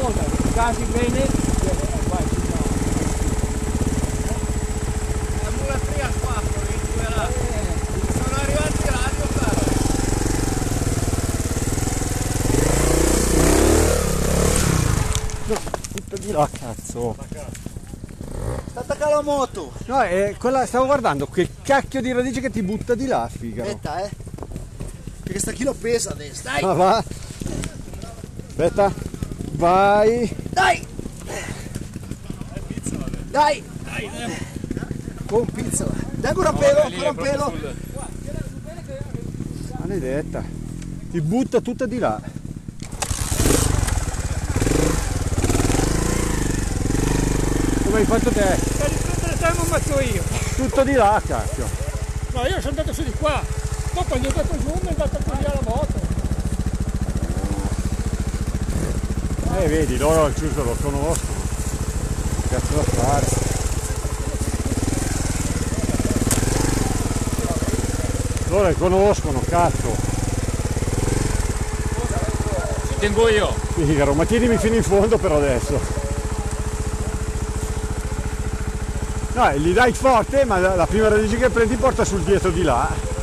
ascolta, casi bene, vai, La mulatria 4, là. Sono arrivati i radio, caro. Butta di là, cazzo. Attacca la moto. No, quella, stavo guardando quel cacchio di radice che ti butta di là, Figaro. Aspetta, perché sta chilo pesa adesso. Dai! Ma va. Aspetta. Vai. Dai! Dai! Con pizzola. Dai ancora un pelo, ancora un pelo. Maledetta. Ti butta tutta di là. Come hai fatto te? per riprendere te non metto io. Tutto di là, cacchio. No, io sono andato su di qua, poi quando è andato giù mi è andato a via la moto. Vedi, loro al chiuso lo conoscono. Che cazzo da fare? Loro le conoscono, cazzo. Ci tengo io. Figaro, ma tienimi fino in fondo per adesso. No, gli dai forte, ma la prima radice che prendi porta sul dietro di là.